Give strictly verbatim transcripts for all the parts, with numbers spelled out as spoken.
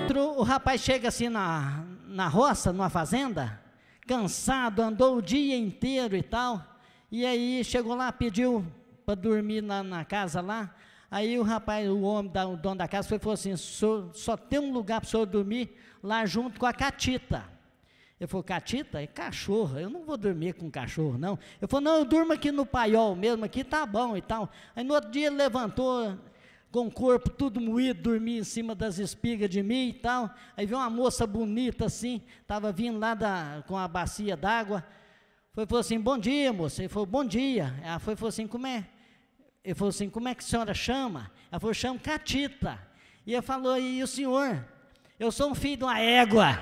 outro, o rapaz chega assim na, na roça, numa fazenda, cansado, andou o dia inteiro e tal, e aí chegou lá, pediu para dormir na, na casa lá, aí o rapaz, o homem, da, o dono da casa, foi, falou assim, só tem um lugar para o senhor dormir lá junto com a catita. Ele falou, catita? É cachorro, eu não vou dormir com cachorro, não. Eu falei, não, eu durmo aqui no paiol mesmo, aqui tá bom e tal. Aí no outro dia ele levantou, com o corpo tudo moído, dormia em cima das espigas de milho e tal. Aí viu uma moça bonita assim, estava vindo lá da, com a bacia d'água. Foi falou assim, bom dia, moça. Ele falou, bom dia. Ela foi falou assim, como é? Ele falou assim, como é que a senhora chama? Ela falou, chamo Catita. E ele falou, e o senhor? Eu sou um filho de uma égua.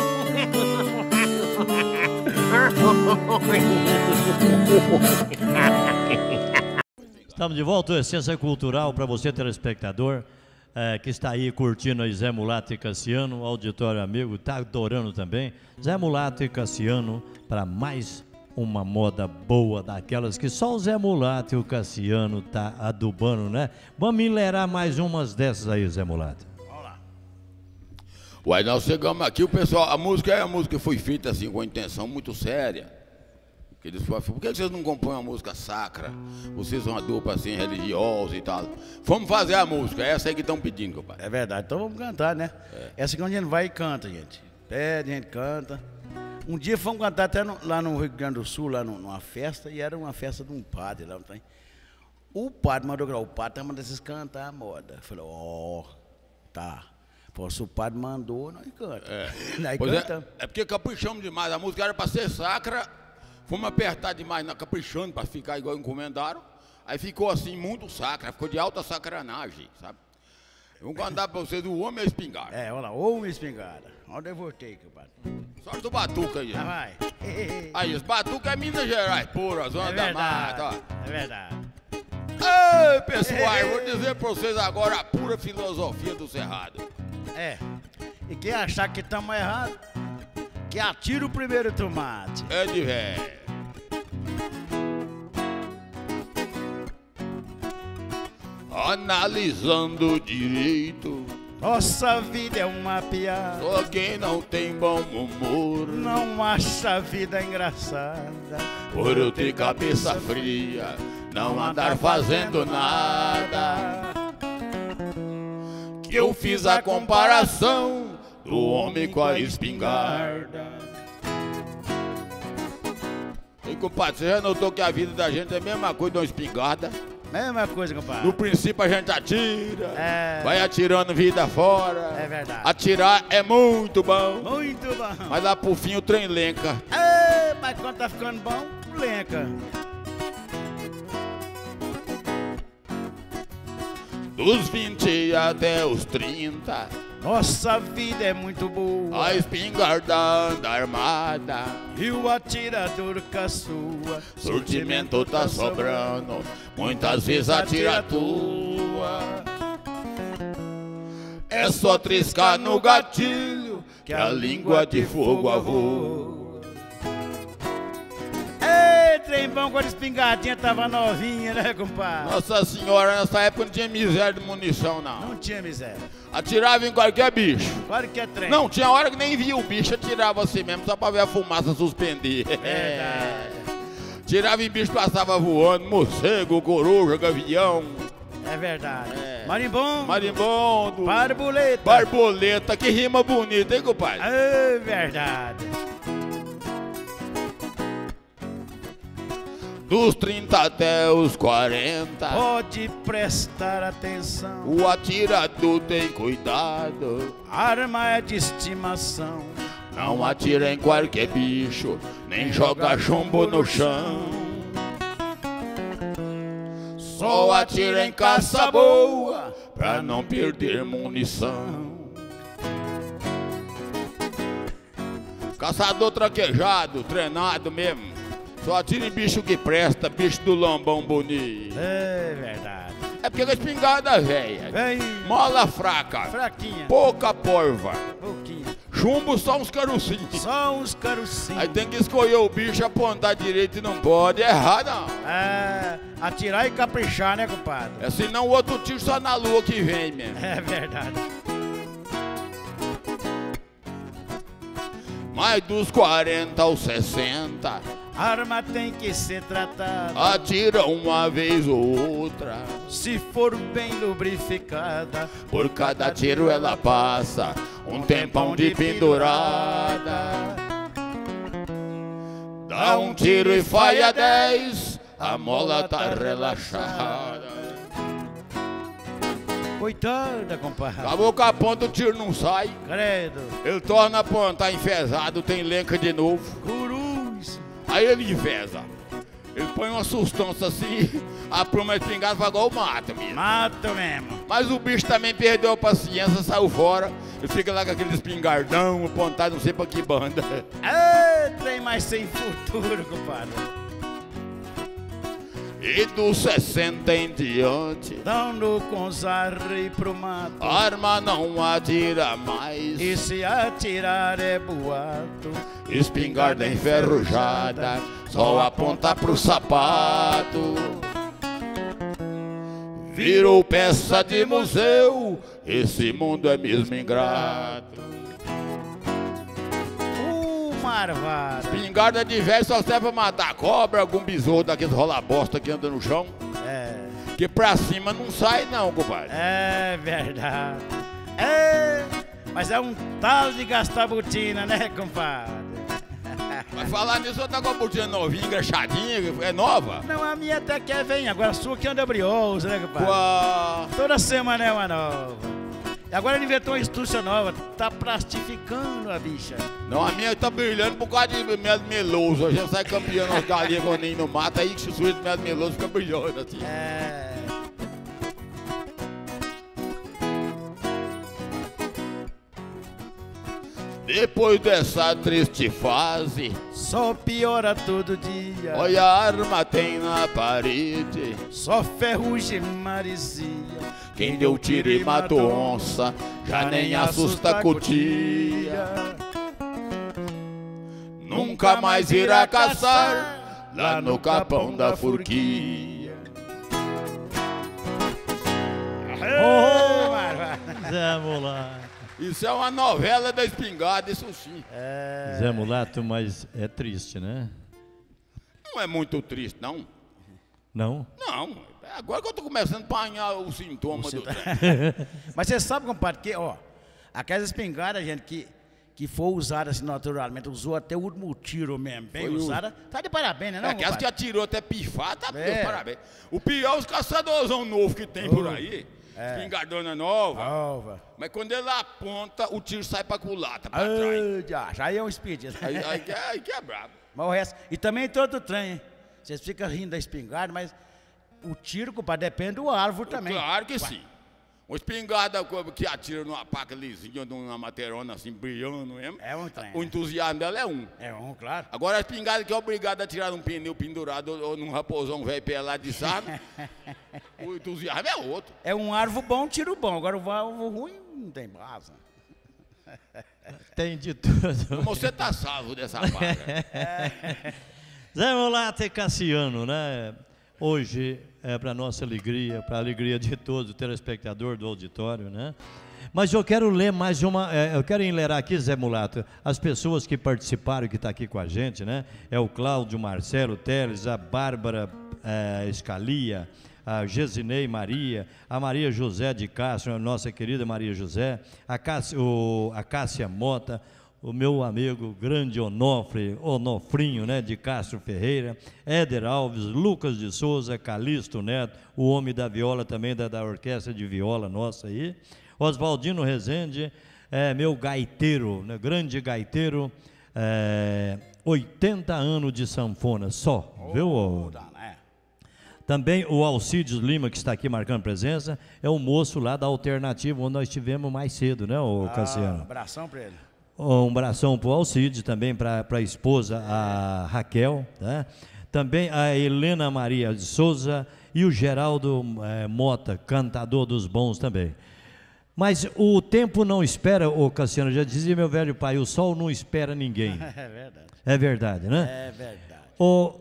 Estamos de volta ao Essência Cultural para você, telespectador, é, que está aí curtindo aí Zé Mulato e Cassiano, o auditório amigo, está adorando também. Zé Mulato e Cassiano para mais uma moda boa, daquelas que só o Zé Mulato e o Cassiano tá adubando, né? Vamos minerar mais umas dessas aí, Zé Mulato. Vamos lá. Uai, nós chegamos aqui, o pessoal, a música é a música que foi feita assim com uma intenção muito séria. Que eles falaram, por que vocês não compõem uma música sacra? Vocês são uma dupla assim, religiosa e tal. Vamos fazer a música, é essa aí que estão pedindo, compadre. É verdade, então vamos cantar, né? É. Essa aqui é onde a gente vai e canta, gente. Pede, a gente canta. Um dia fomos cantar até no, lá no Rio Grande do Sul, lá no, numa festa, e era uma festa de um padre lá. Não. O padre mandou gravar, o padre tá mandando vocês cantar a moda. Falei, ó, oh, tá. Pô, se o padre mandou, nós cantamos. É. Nós pois cantamos. É, é porque caprichamos demais, a música era para ser sacra, fomos apertar demais, na, caprichando para ficar igual encomendaram, aí ficou assim, muito sacra, ficou de alta sacranagem, sabe? Vamos cantar para vocês o Homem e a Espingarda. É, olha lá, Homem e a Espingarda. Onde eu voltei, compadre? Sorte o batuca aí. Ah, vai. Aí, esse batuca é Minas Gerais, pura, zona É da verdade, mata, ó. é verdade. Ei, pessoal, eu vou dizer para vocês agora a pura filosofia do Cerrado. É, e quem achar que estamos errados, que atira o primeiro tomate. É de velho. Analisando direito, nossa vida é uma piada. só quem não tem bom humor Não acha a vida engraçada. por eu ter cabeça fria, não andar fazendo nada. Que eu fiz a comparação do homem com a espingarda. E compadre, você já notou que a vida da gente é a mesma coisa de uma espingarda? Mesma coisa, compadre. No princípio a gente atira, É. vai atirando vida fora. É verdade. Atirar é muito bom, Muito bom. mas lá pro fim o trem lenca. Ei, mas quando tá ficando bom, lenca. Dos vinte até os trinta, Nossa vida é muito boa. a espingarda anda armada. E o atirador caçua. Surtimento tá sobrando, muitas vezes atira a tua. É só triscar no gatilho que a língua de fogo avô. Ei, trem bom, quando a espingardinha tava novinha, né, compadre? Nossa senhora, nessa época não tinha miséria de munição, não. Não tinha miséria. Atirava em qualquer bicho. Claro que é trem. Não, tinha hora que nem via o bicho, atirava assim mesmo, só pra ver a fumaça suspender. Verdade. Tirava em bicho, passava voando, morcego, coruja, gavião. É verdade. É. Marimbom. Marimbondo. Barboleta. Barboleta, que rima bonita, hein, compadre? É verdade. Dos trinta até os quarenta, Pode prestar atenção. o atirador tem cuidado. Arma é de estimação. Não atira em qualquer bicho, nem joga chumbo no chão. Só atira em caça boa, pra não perder munição. Caçador traquejado, treinado mesmo. Só atira em bicho que presta, bicho do lombão bonito. É verdade. É porque a espingarda velha, Vem. mola fraca, Fraquinha. pouca porva, Pouquinho. chumbo só uns carocinhos. Só uns carocinhos. Aí tem que escolher o bicho, apontar direito e não pode errar não. É, atirar e caprichar, né, compadre? É senão o outro tiro só na lua que vem mesmo. É verdade. mais dos quarenta aos sessenta, arma tem que ser tratada, atira uma vez ou outra. se for bem lubrificada, Por cada tiro ela passa um tempão de pendurada. Dá um tiro e falha dez, a mola tá relaxada. Coitada, compadre. Acabou com a ponta, o tiro não sai. Credo. Ele torna a ponta enfesado, tem lenca de novo. Cruz. Aí ele enfesa. Ele põe uma sustância assim, a pluma espingarda faz igual mata mesmo. Mato mesmo. Mas o bicho também perdeu a paciência, saiu fora. Ele fica lá com aquele espingardão, apontado não sei pra que banda. É, trem mais sem futuro, compadre. E dos sessenta em diante, Dando com os arreios pro mato, arma não atira mais. e se atirar é boato. Espingarda enferrujada, só aponta pro sapato. Virou peça de museu, esse mundo é mesmo ingrato. Uh, marvada. Espingarda de velho só serve pra matar cobra, algum besouro daqueles rola-bosta que anda no chão. É, Que pra cima não sai não, compadre. é verdade. É, mas é um tal de gastar botina, né, compadre? Mas falar nisso, eu tá com a botinha novinha, engraxadinha, é nova? Não, a minha até que é vem, agora a sua que anda briosa, né, compadre? Uau. Toda semana é uma nova. E agora ele inventou uma astúcia nova, tá plastificando a bicha. Não, a minha tá brilhando por causa de mel meloso. A gente sai campeão nas galinhas quando nem no mato, aí que se suja de mel meloso fica brilhando assim. É. Depois dessa triste fase, Só piora todo dia. olha a arma tem na parede. Só ferrugem maresia. Quem deu tiro e matou onça, já nem assusta cutia. Nunca mais irá caçar lá no capão da Furquia. Ô, marvada. Zé Mulato. Isso é uma novela da espingarda, isso sim. É. Zé Mulato, mas é triste, né? Não é muito triste, não. Não? Não, agora que eu tô começando a apanhar o sintoma do trem. Mas você sabe, compadre, que, ó, aquelas espingardas, gente, que, que for usada assim naturalmente, usou até o último tiro mesmo, bem Foi o- usada, tá de parabéns, né, não, É, aquelas que compadre? atirou até pifar, tá É. Deus, parabéns. O pior é os caçadorzão novos que tem por aí. Espingardona nova. Nova. Mas quando ele aponta, o tiro sai pra culata, pra trás. Ah, já, já é um speed. Aí, aí, que é- aí que é brabo. Mas o resto. E também tem outro trem, hein? Vocês ficam rindo da espingarda, mas o tiro, compadre, depende do árvore também. Claro que sim. Uma espingarda co- que atira numa paca lisinha, numa materona assim, brilhando mesmo. É um trem. O entusiasmo dela é um. É um, claro. Agora a espingarda que é obrigada a tirar um pneu pendurado ou, ou num raposão velho pelado de saco, o entusiasmo é outro. É um árvore bom, tiro bom. Agora o árvore ruim não tem base. Tem de tudo. Como você tá salvo dessa vaga. Zé Mulato e Cassiano, né? Hoje é para nossa alegria, para a alegria de todos, o telespectador do auditório, né? Mas eu quero ler mais uma, é, eu quero enlerar aqui, Zé Mulato, as pessoas que participaram, que estão aqui com a gente, né? É o Cláudio Marcelo Teles, a Bárbara é, Escalia, a Gesinei Maria, a Maria José de Castro, a nossa querida Maria José, a Cássia, o, a Cássia Mota, o meu amigo grande Onofre, Onofrinho, né, de Castro Ferreira, Éder Alves, Lucas de Souza, Calixto Neto, o homem da viola também, da, da orquestra de viola nossa aí, Oswaldino Rezende, é, meu gaiteiro, né, grande gaiteiro, é, oitenta anos de sanfona só, viu? Também o Alcides Lima, que está aqui marcando presença, é o moço lá da Alternativa, onde nós estivemos mais cedo, né, ô Cassiano? Ah, abração pra ele. Um abração para o Alcides, também para a esposa, a Raquel, tá? Também a Helena Maria de Souza e o Geraldo eh, Mota, cantador dos bons também. Mas o tempo não espera, ô Cassiano, já dizia meu velho pai, o sol não espera ninguém. É verdade. É verdade, né? É verdade. Ô,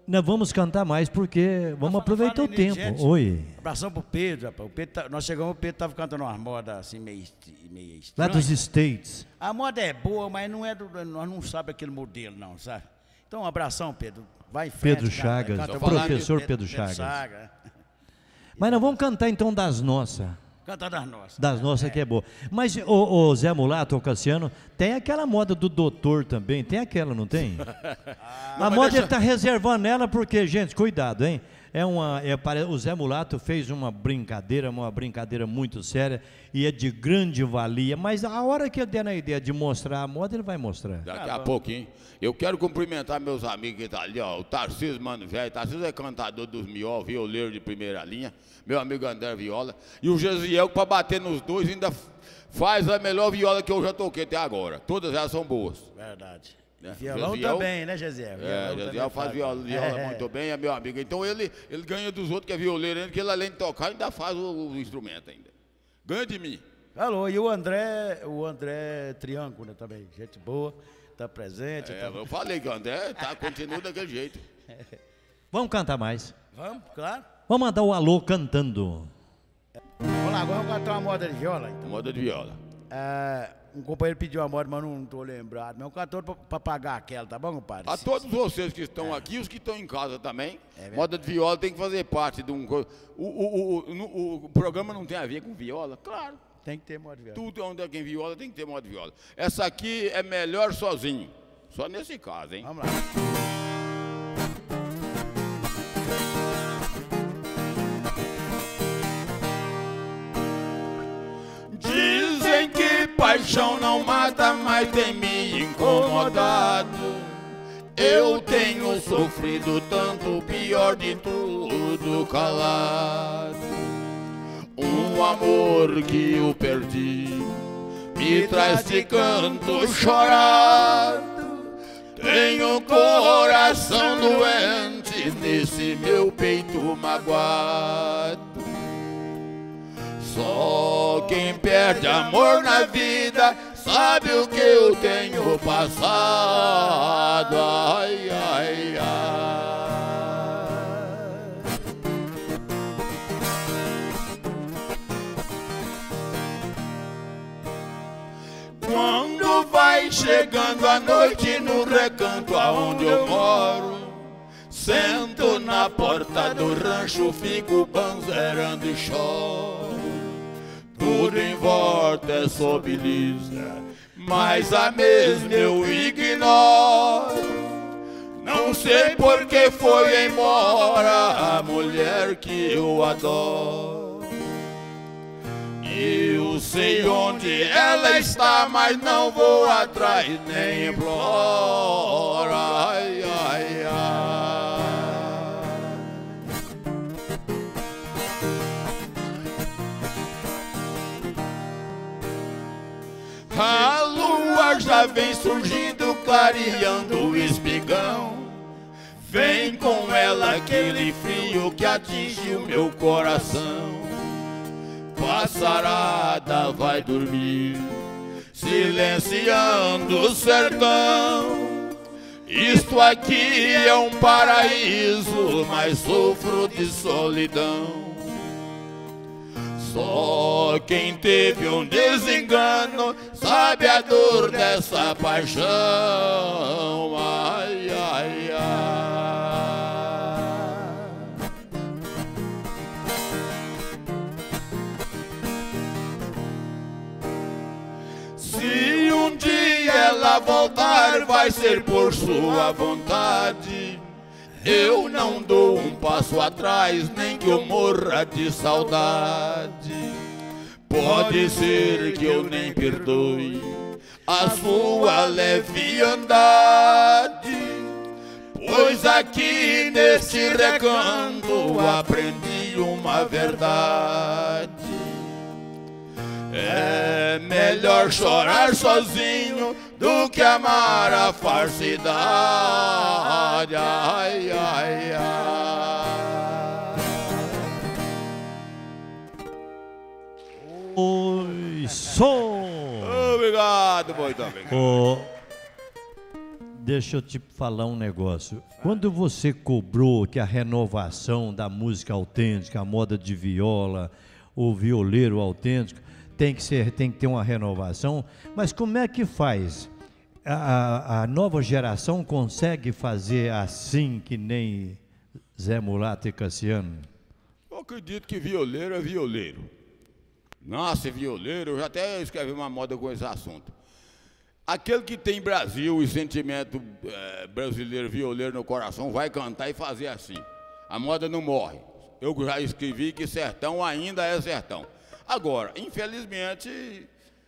nós vamos cantar mais porque vamos Nós aproveitar o falando nisso, tempo. gente. Oi. Abração pro Pedro, rapaz. O Pedro tá- nós chegamos, o Pedro estava cantando uma moda assim, meio, esti- meio Lá estranha. dos States. A moda é boa, mas não é do, nós não sabemos aquele modelo, não, sabe? Então, um abração, Pedro. Vai em frente. Pedro Chagas, canta professor bonito. Pedro Chagas. Chagas. Mas nós vamos cantar então das nossas. Canta das nossas. Das nossas que é boa. Mas o, o Zé Mulato, o Cassiano, tem aquela moda do doutor também. Tem aquela, não tem? A moda ele está reservando ela porque, gente, cuidado, hein? É uma, é, pare- o Zé Mulato fez uma brincadeira, uma brincadeira muito séria e é de grande valia, mas a hora que eu der na ideia de mostrar a moda, ele vai mostrar. Daqui a pouquinho. Eu quero cumprimentar meus amigos que estão ali, ó. O Tarcísio, mano, velho. Tarcísio é cantador dos miol, violeiro de primeira linha. Meu amigo André Viola. E o Gesiel, que para bater nos dois, ainda f- faz a melhor viola que eu já toquei até agora. Todas elas são boas. Verdade. Né? Violão Gesiel- também, né, Gesiel? É, Violão Gesiel também faz viola, viola É. muito bem, é meu amigo. Então ele, ele ganha dos outros que é violeiro, ainda, que ele além de tocar, ainda faz o, o instrumento ainda. Ganha de mim. Alô, e o André, o André Triângulo, né, também. Gente boa, tá presente. É, tá- eu falei que o André tá, continua daquele jeito. Vamos cantar mais. Vamos, claro. Vamos mandar o alô cantando. Vamos lá, agora vamos cantar uma moda de viola, então. Moda de viola. É, um companheiro pediu uma moda, mas não tô lembrado. Mas um cantor pra, pra pagar aquela, tá bom, compadre? A todos vocês que estão aqui, os que estão em casa também, verdade. moda de viola tem que fazer parte de um. co- O, o, o, no- o programa não tem a ver com viola? Claro. Tem que ter moda de viola. Tudo onde é quem viola tem que ter moda de viola. Essa aqui é melhor sozinho. Só nesse caso, hein? Vamos lá. Dizem que paixão não mata, mas tem me incomodado. Eu tenho sofrido tanto, pior de tudo, calado. Um amor que eu perdi me traz de canto chorado. Tenho coração doente nesse meu peito magoado. Só quem perde amor na vida sabe o que eu tenho passado. Ai, ai, ai. Quando vai chegando a noite no recanto aonde eu moro, sento na porta do rancho, fico banzerando e choro. Tudo em volta é sob lisa, mas a mesma eu ignoro. Não sei por que foi embora a mulher que eu adoro. Eu sei onde ela está, mas não vou atrás nem imploro. Ai, ai, ai. A lua já vem surgindo, clareando o espigão. Vem com ela aquele frio que atinge o meu coração. Passarada vai dormir, silenciando o sertão. Isto aqui é um paraíso, mas sofro de solidão. Só quem teve um desengano sabe a dor dessa paixão. Ai, ai, ai. Se um dia ela voltar, vai ser por sua vontade. Eu não dou um passo atrás, nem que eu morra de saudade. Pode ser que eu nem perdoe a sua leviandade, pois aqui neste recanto aprendi uma verdade. É melhor chorar sozinho do que amar a falsidade. Ai, ai, ai. Oi, som! Obrigado, muito obrigado. Ô, deixa eu te falar um negócio. Quando você cobrou que a renovação da música autêntica, a moda de viola, o violeiro autêntico, tem que ser, tem que ter uma renovação, mas como é que faz? A, a nova geração consegue fazer assim que nem Zé Mulato e Cassiano? Eu acredito que violeiro é violeiro. Nasce violeiro, eu já até escrevi uma moda com esse assunto. Aquele que tem Brasil e sentimento é, brasileiro, violeiro no coração, vai cantar e fazer assim. A moda não morre. Eu já escrevi que sertão ainda é sertão. Agora, infelizmente,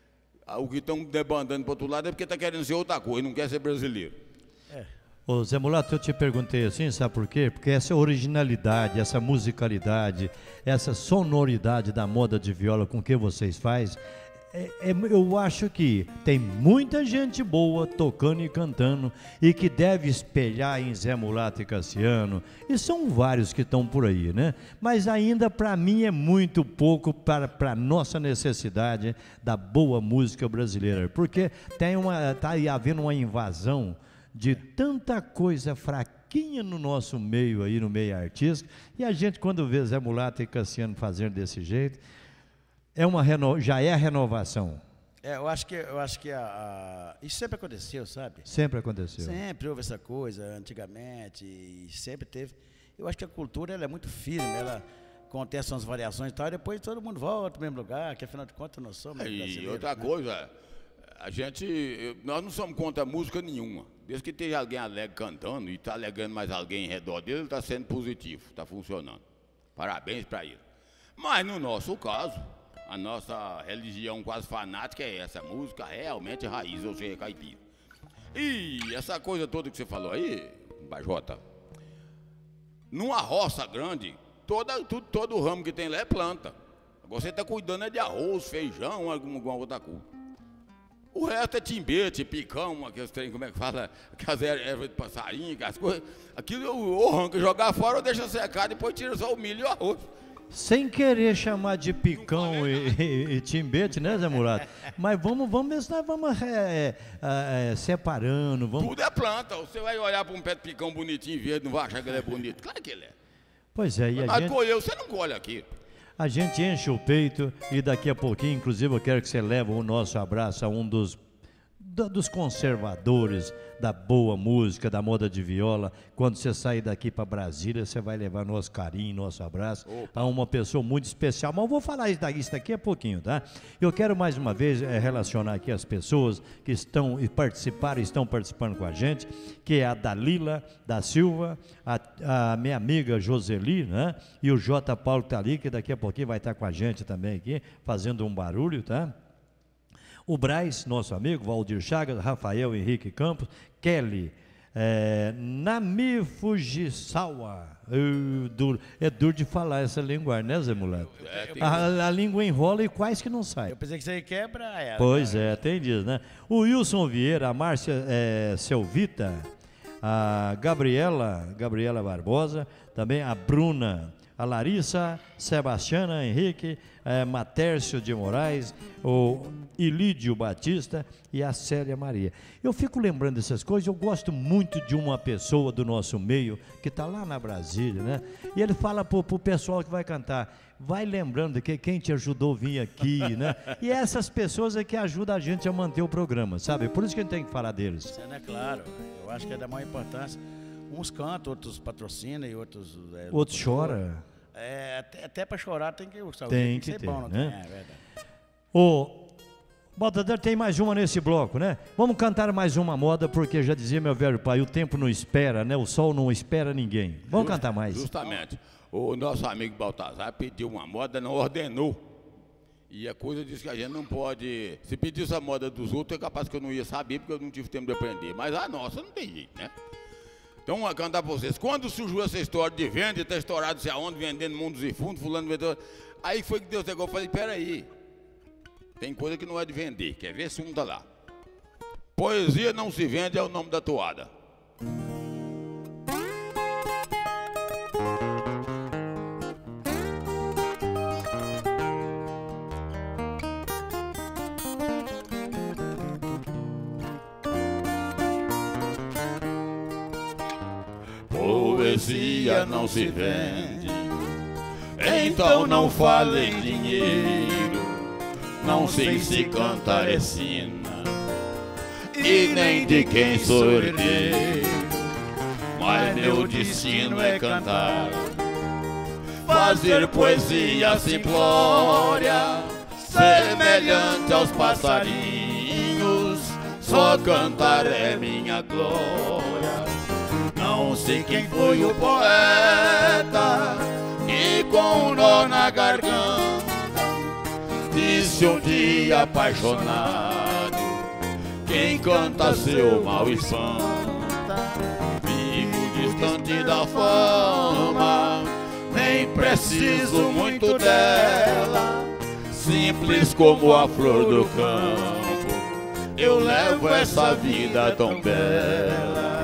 o que estão debandando para o outro lado é porque está querendo ser outra coisa, não quer ser brasileiro. É. Ô Zé Mulato, eu te perguntei assim, sabe por quê? Porque essa originalidade, essa musicalidade, essa sonoridade da moda de viola com que vocês fazem, É, é, eu acho que tem muita gente boa tocando e cantando e que deve espelhar em Zé Mulato e Cassiano, e são vários que estão por aí, né? Mas ainda para mim é muito pouco para a nossa necessidade da boa música brasileira, porque tem uma, tá aí havendo uma invasão de tanta coisa fraquinha no nosso meio aí, no meio artístico, e a gente quando vê Zé Mulato e Cassiano fazendo desse jeito, É uma reno... já é a renovação. É, eu acho que, eu acho que a, a... isso sempre aconteceu, sabe? Sempre aconteceu. Sempre houve essa coisa, antigamente, e sempre teve. Eu acho que a cultura ela é muito firme, ela acontece umas variações e tal, e depois todo mundo volta no mesmo lugar, que afinal de contas nós somos brasileiros. E outra né? coisa, a gente, nós não somos contra música nenhuma. Desde que esteja alguém alegre cantando e está alegando mais alguém em redor dele, está sendo positivo, está funcionando. Parabéns para ele. Mas no nosso caso, a nossa religião quase fanática é essa, música realmente raiz, ou seja, caipira. E essa coisa toda que você falou aí, Bajota, numa roça grande, toda, tudo, todo o ramo que tem lá é planta. Agora você está cuidando é de arroz, feijão, alguma, alguma outra coisa. O resto é timbete, picão, aqueles trem, como é que fala, aquelas ervas de passarinho, aquelas coisas. Aquilo ou arranca, jogar fora ou deixa secar, depois tira só o milho e o arroz. Sem querer chamar de picão e, e, e timbete, né, Zé Mulato? Mas vamos, vamos ver se nós vamos é, é, é, separando. Vamos... Tudo é planta. Você vai olhar para um pé de picão bonitinho, verde, não vai achar que ele é bonito. Claro que ele é. Pois é, e a Mas gente... colheu, você não colhe aqui. A gente enche o peito e daqui a pouquinho, inclusive, eu quero que você leve o nosso abraço a um dos, dos conservadores da boa música, da moda de viola. Quando você sair daqui para Brasília, você vai levar nosso carinho, nosso abraço Opa. a uma pessoa muito especial. Mas eu vou falar isso daqui, isso daqui a pouquinho, tá? Eu quero mais uma vez é, relacionar aqui as pessoas que estão e participaram, estão participando com a gente, que é a Dalila da Silva, a, a minha amiga Joseli, né? E o J. Paulo que está ali, que daqui a pouquinho vai estar com a gente também aqui, fazendo um barulho, tá? O Braz, nosso amigo, Valdir Chagas, Rafael Henrique Campos, Kelly, é, Nami Fujisawa. Uh, duro, é duro de falar essa linguagem, né, Zé Mulato? É, a, a língua enrola e quase que não sai. Eu pensei que você quebra ela. Pois é, tem disso, né? O Wilson Vieira, a Márcia é, Selvita, a Gabriela, Gabriela Barbosa, também a Bruna, a Larissa, Sebastiana Henrique, eh, Matércio de Moraes, o Ilídio Batista e a Célia Maria. Eu fico lembrando dessas coisas, eu gosto muito de uma pessoa do nosso meio, que está lá na Brasília, né? E ele fala para o pessoal que vai cantar, vai lembrando que quem te ajudou a vir aqui, né? E essas pessoas é que ajudam a gente a manter o programa, sabe? Por isso que a gente tem que falar deles. Isso é claro, eu acho que é da maior importância. Uns cantam, outros patrocinam e outros... É, outros choram. É, até, até para chorar tem que... Sabe, tem tem que, que ter, bom, né? Tem, é verdade. Ô, Baltadar, tem mais uma nesse bloco, né? Vamos cantar mais uma moda, porque já dizia meu velho pai, o tempo não espera, né? O sol não espera ninguém. Vamos Just, cantar mais. Justamente. O nosso amigo Baltazar pediu uma moda, não ordenou. E a coisa diz que a gente não pode... Se pedisse a moda dos outros, é capaz que eu não ia saber, porque eu não tive tempo de aprender. Mas a nossa não tem jeito, né? Então, vou cantar para vocês. Quando surgiu essa história de venda, está estourado se aonde, vendendo mundos e fundos, fulano vendeu. Aí foi que Deus pegou e falei, peraí, tem coisa que não é de vender, quer ver? Sunda lá. Poesia não se vende é o nome da toada. poesia não se vende. Então não fale em dinheiro, não sei se cantar é sina, e nem de quem sou herdeiro, mas meu destino é cantar, fazer poesia simplória, semelhante aos passarinhos, só cantar é minha glória. Não sei quem foi o poeta que com um nó na garganta disse um dia apaixonado: quem canta seu mal espanta. Vivo distante da fama, nem preciso muito dela, simples como a flor do campo, eu levo essa vida tão bela.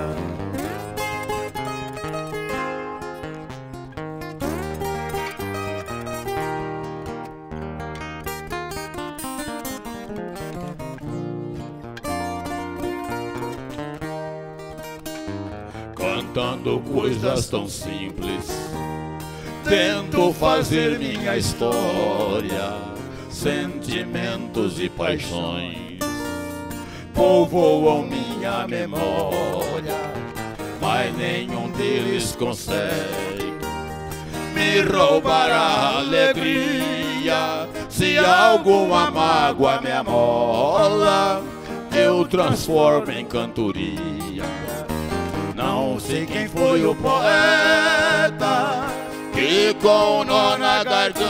Cantando coisas tão simples, tento fazer minha história, sentimentos e paixões povoam minha memória, mas nenhum deles consegue me roubar a alegria. Se alguma mágoa me amola, eu transformo em cantoria. Não sei quem foi o poeta que com um nó na garganta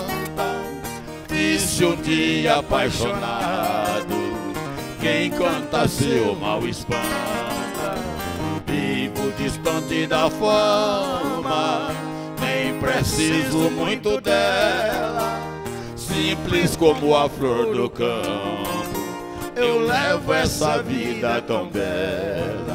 disse um dia apaixonado: quem canta seu mal espanta. Vivo distante da fama, nem preciso muito dela, simples como a flor do campo, eu levo essa vida tão bela.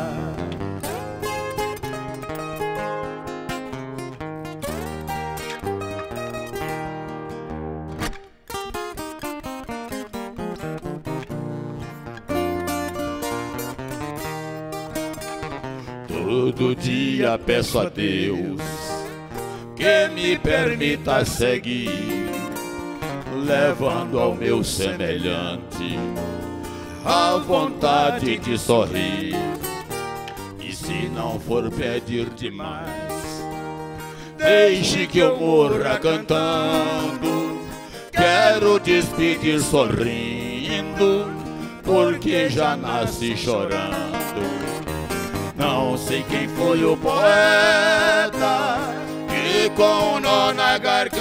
Todo dia peço a Deus que me permita seguir, levando ao meu semelhante a vontade de sorrir. E se não for pedir demais, deixe que eu morra cantando. Quero despedir sorrindo, porque já nasci chorando. Não sei quem foi o poeta que com um nó na garganta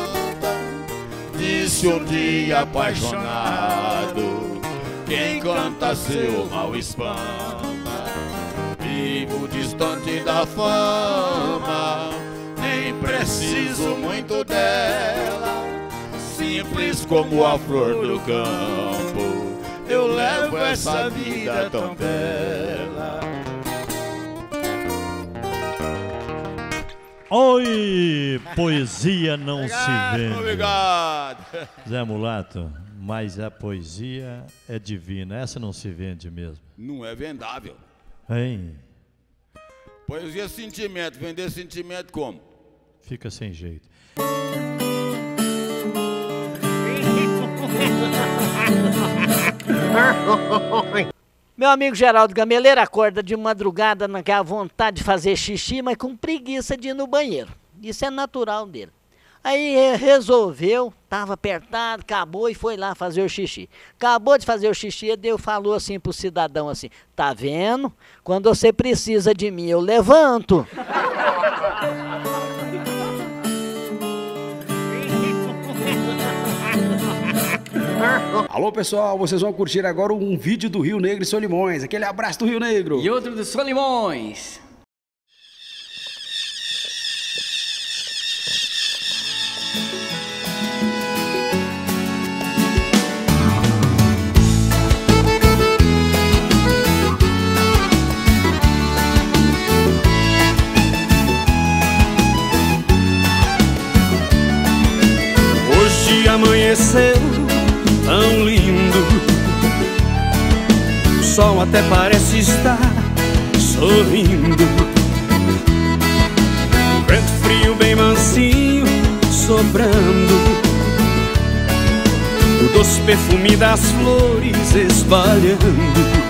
disse um dia apaixonado: quem canta seu mal espanta. Vivo distante da fama, nem preciso muito dela, simples como a flor do campo, eu levo essa vida tão bela. Oi, poesia não obrigado, se vende. Obrigado. Zé Mulato, mas a poesia é divina, essa não se vende mesmo. Não é vendável. Hein? Poesia é sentimento, vender sentimento como? Fica sem jeito. Meu amigo Geraldo Gameleira acorda de madrugada naquela vontade de fazer xixi, mas com preguiça de ir no banheiro. Isso é natural dele. Aí resolveu, estava apertado, acabou e foi lá fazer o xixi. Acabou de fazer o xixi, Deus falou assim pro cidadão assim: tá vendo? Quando você precisa de mim, eu levanto. Alô pessoal, vocês vão curtir agora um vídeo do Rio Negro e Solimões. Aquele abraço do Rio Negro. E outro do Solimões. Hoje amanheceu tão lindo, o sol até parece estar sorrindo. sobrando, o doce perfume das flores espalhando.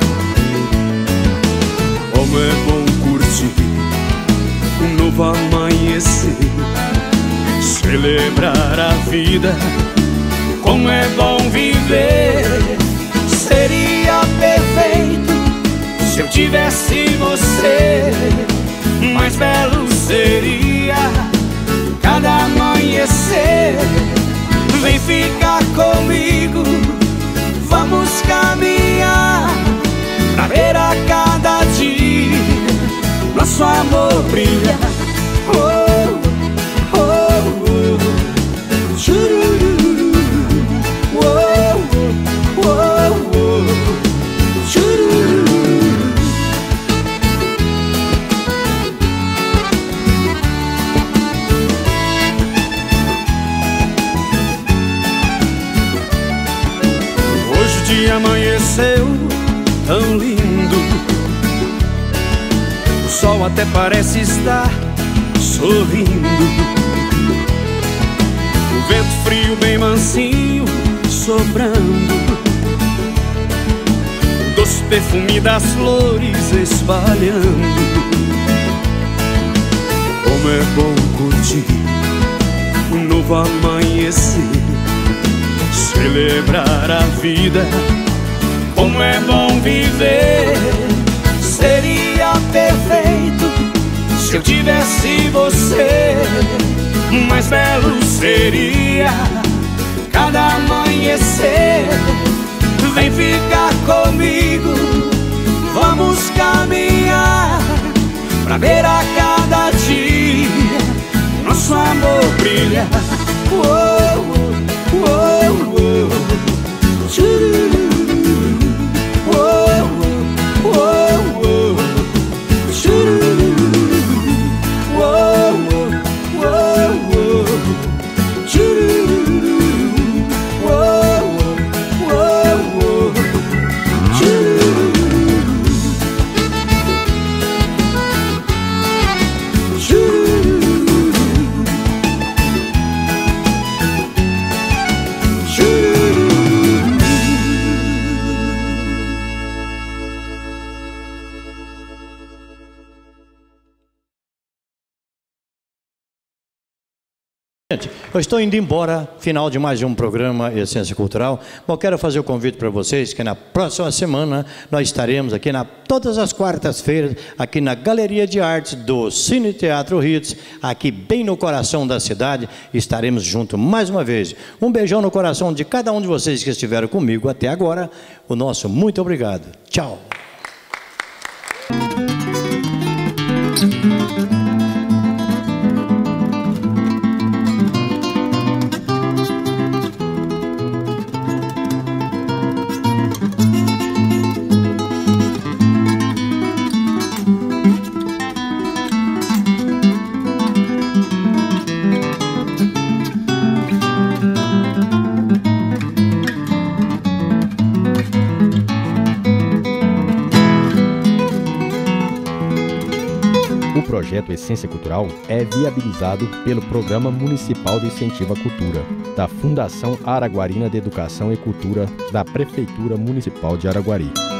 Como é bom curtir um novo amanhecer, celebrar a vida. Como é bom viver, seria perfeito se eu tivesse você. Mais belo seria cada amanhecer. Vem ficar comigo, vamos caminhar pra ver a cada dia nosso amor brilha. Oh, oh, oh, chururu, oh, oh, oh, chururu. Hoje o dia amanheceu tão lindo, o sol até parece estar sorrindo. O vento frio bem mansinho soprando, o doce perfume das flores espalhando. Como é bom curtir um novo amanhecer, celebrar a vida. Como é bom viver, seria perfeito se eu tivesse você. Mais belo seria cada amanhecer. Vem ficar comigo, vamos caminhar pra ver a cada dia nosso amor brilha. Oh, oh, oh, oh. Chururu. Eu estou indo embora, final de mais um programa Essência Cultural. Bom, quero fazer o convite para vocês que na próxima semana nós estaremos aqui na, todas as quartas-feiras, aqui na Galeria de Artes do Cine Teatro Hits, aqui bem no coração da cidade. Estaremos juntos mais uma vez. Um beijão no coração de cada um de vocês que estiveram comigo até agora. O nosso muito obrigado. Tchau. O projeto Essência Cultural é viabilizado pelo Programa Municipal de Incentivo à Cultura, da Fundação Araguarina de Educação e Cultura, da Prefeitura Municipal de Araguari.